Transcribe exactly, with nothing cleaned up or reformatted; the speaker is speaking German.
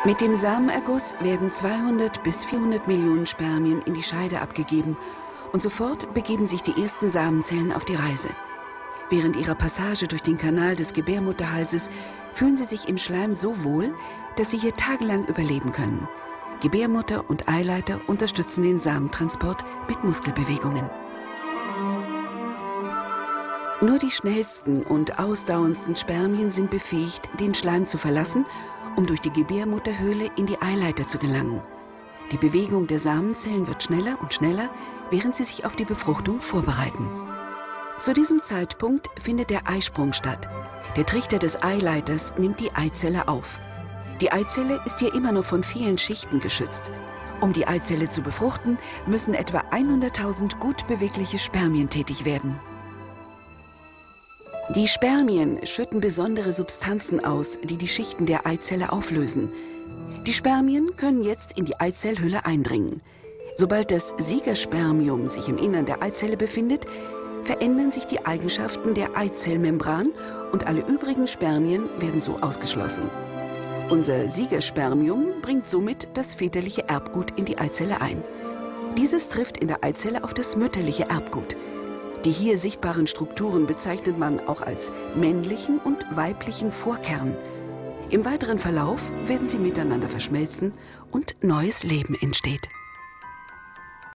Mit dem Samenerguss werden zweihundert bis vierhundert Millionen Spermien in die Scheide abgegeben und sofort begeben sich die ersten Samenzellen auf die Reise. Während ihrer Passage durch den Kanal des Gebärmutterhalses fühlen sie sich im Schleim so wohl, dass sie hier tagelang überleben können. Gebärmutter und Eileiter unterstützen den Samentransport mit Muskelbewegungen. Nur die schnellsten und ausdauerndsten Spermien sind befähigt, den Schleim zu verlassen, um durch die Gebärmutterhöhle in die Eileiter zu gelangen. Die Bewegung der Samenzellen wird schneller und schneller, während sie sich auf die Befruchtung vorbereiten. Zu diesem Zeitpunkt findet der Eisprung statt. Der Trichter des Eileiters nimmt die Eizelle auf. Die Eizelle ist hier immer noch von vielen Schichten geschützt. Um die Eizelle zu befruchten, müssen etwa hunderttausend gut bewegliche Spermien tätig werden. Die Spermien schütten besondere Substanzen aus, die die Schichten der Eizelle auflösen. Die Spermien können jetzt in die Eizellhülle eindringen. Sobald das Siegerspermium sich im Innern der Eizelle befindet, verändern sich die Eigenschaften der Eizellmembran und alle übrigen Spermien werden so ausgeschlossen. Unser Siegerspermium bringt somit das väterliche Erbgut in die Eizelle ein. Dieses trifft in der Eizelle auf das mütterliche Erbgut. Die hier sichtbaren Strukturen bezeichnet man auch als männlichen und weiblichen Vorkern. Im weiteren Verlauf werden sie miteinander verschmelzen und neues Leben entsteht.